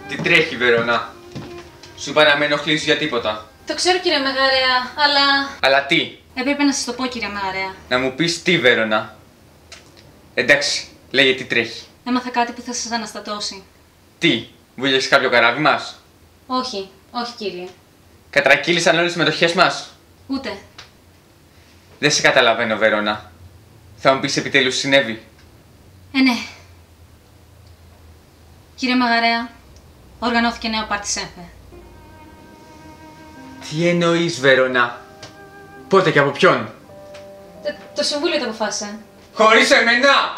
Τι τρέχει, Βερονά? Σου είπα να με ενοχλείς για τίποτα. Το ξέρω, κύριε Μεγαρέα, αλλά... Αλλά τι? Έπρεπε να σας το πω, κύριε Μεγαρέα. Να μου πεις τι, Βερονά? Εντάξει, λέγε τι τρέχει. Έμαθα κάτι που θα σας αναστατώσει. Τι, βούλιαξε κάποιο καράβι μας? Όχι, όχι, κύριε. Κατρακύλησαν όλες τις μετοχές μας? Ούτε. Δεν σε καταλαβαίνω, Βερονά. Θα μου πεις επιτέλους τι συνέβη? Ναι. Κύριε Μεγαρέα, οργανώθηκε νέο πάρτι ΣΕΜΦΕ. Τι εννοείς, Βερονά? Πότε και από ποιον? Το Συμβούλιο το αποφάσισε. Χωρίς εμένα!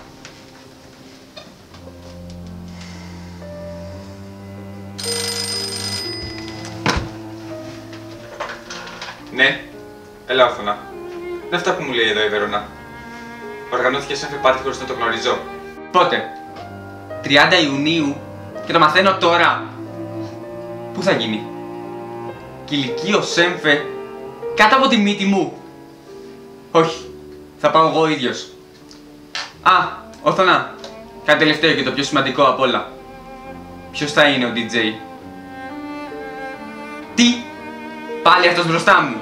Ναι, έλα όρθωνα. Δεν αυτά που μου λέει εδώ η Βερονά. Οργανώθηκε ΣΕΜΦΕ πάρτι χωρίς να το γνωρίζω. Πότε? 30 Ιουνίου και το μαθαίνω τώρα. Πού θα γίνει? Κηλικείο ΣΕΜΦΕ κάτω από τη μύτη μου. Όχι, θα πάω εγώ ίδιος. Α, όρθωνα. Κάτι τελευταίο και το πιο σημαντικό απ' όλα. Ποιος θα είναι ο DJ? Τι? Πάλι αυτός μπροστά μου.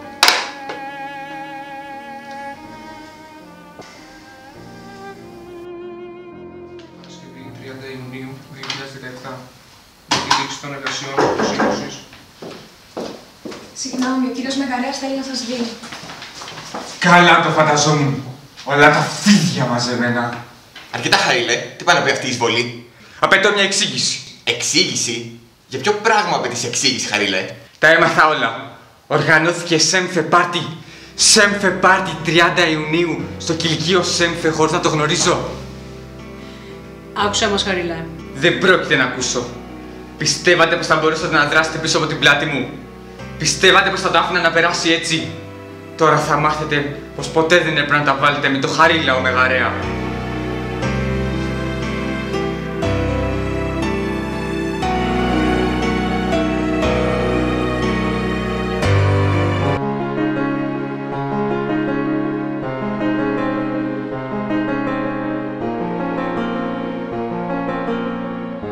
Παρασκευή 30 Ιουνίου 2017. Με τη λήξη των εργασιών της Σύνοψης. Συγγνώμη, ο κύριος Μεγαρέας θέλει να σας δει. Καλά το φανταζόμουν. Όλα τα φίδια μαζεμένα. Αρκετά, Χαρίλε. Τι πάει να πει αυτή η εισβολή? Απαιτώ μια εξήγηση. Εξήγηση? Για ποιο πράγμα απαιτείς εξήγηση, Χαρίλε? Τα έμαθα όλα. Οργανώθηκε ΣΕΜΦΕ πάρτι. ΣΕΜΦΕ πάρτι 30 Ιουνίου στο κηλικείο ΣΕΜΦΕ χωρίς να το γνωρίζω. Άκουσα μας, Χαρίλε. Δεν πρόκειται να ακούσω. Πιστεύατε πως θα μπορούσατε να δράσετε πίσω από την πλάτη μου? Πιστεύατε πως θα το άφηνα να περάσει έτσι? Τώρα θα μάθετε πως ποτέ δεν έπρεπε να τα βάλετε με το Χαρίλα ο Μεγαρέα.